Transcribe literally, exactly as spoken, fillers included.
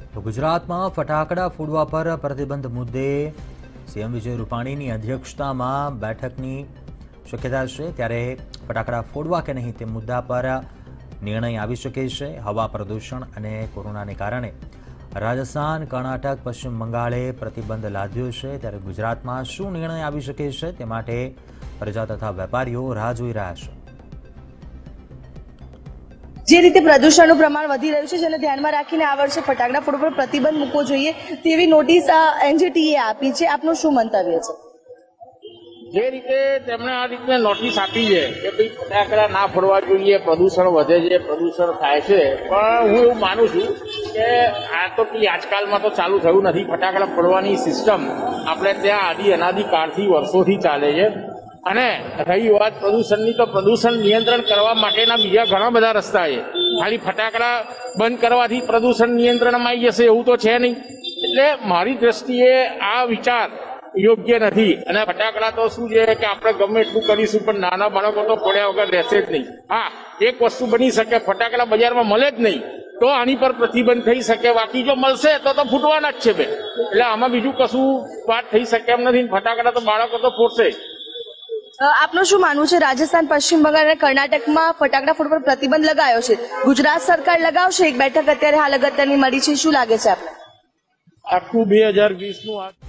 તો ગુજરાતમાં ફટાકડા ફોડવા પર પ્રતિબંધ મુદ્દે સીએમ વિજય રૂપાણીની અધ્યક્ષતામાં બેઠકની શક્યતા છે, ત્યારે ફટાકડા ફોડવા કે નહીં તે મુદ્દા પર નિર્ણય આવી શકે છે। હવા પ્રદૂષણ અને કોરોનાને કારણે રાજસ્થાન, કર્ણાટક, પશ્ચિમ બંગાળે પ્રતિબંધ લાદ્યો છે, ત્યારે ગુજરાતમાં શું નિર્ણય આવી શકે છે તે માટે પ્રજા તથા વેપારીઓ રાહ જોઈ રહ્યા છે। જે રીતે પ્રદૂષણનું પ્રમાણ વધી રહ્યું છે, જેને ધ્યાનમાં રાખીને આ વર્ષે ફટાકડા ફોડવા પર પ્રતિબંધ મૂકવો જોઈએ તેવી નોટિસ એનજીટીએ આપી છે। આપનું શું મંતવ્ય છે? જે રીતે તેમણે આ રીતે નોટિસ આપી છે કે ભાઈ ફટાકડા ના ફોડવા જોઈએ, પ્રદૂષણ વધે છે, પ્રદૂષણ થાય છે, પણ હું એવું માનું છું કે આ તો આજકાલમાં તો ચાલુ થયું નથી। ફટાકડા ફોડવાની સિસ્ટમ આપણે ત્યાં આદિ અનાદિકાળથી વર્ષોથી ચાલે છે। અને રહી વાત પ્રદૂષણની, તો પ્રદૂષણ નિયંત્રણ કરવા માટેના બીજા ઘણા બધા રસ્તા છે। ખાલી ફટાકડા બંધ કરવાથી પ્રદૂષણ નિયંત્રણમાં આવી જશે એવું તો છે નહીં। એટલે મારી દ્રષ્ટિએ આ વિચાર યોગ્ય નથી। અને ફટાકડા તો શું છે કે આપણે ગમે એટલું કરીશું પણ નાના બાળકો તો ફોડ્યા વગર રહેશે જ નહીં। હા, એક વસ્તુ બની શકે, ફટાકડા બજારમાં મળે જ નહીં તો આની પર પ્રતિબંધ થઈ શકે, બાકી જો મળશે તો તો ફૂટવાના જ છે બે। એટલે આમાં બીજું કશું વાત થઈ શકે એમ નથી। ફટાકડા તો બાળકો તો ફોડશે। આપનું શું માનવું છે? રાજસ્થાન, પશ્ચિમ બંગાળ અને કર્ણાટકમાં ફટાકડા ફોડવા પર પ્રતિબંધ લગાયો છે, ગુજરાત સરકાર લગાવશે? એક બેઠક અત્યારે હાલ અગત્યની મળી છે, શું લાગે છે આપને? આખું બે હજાર વીસ નું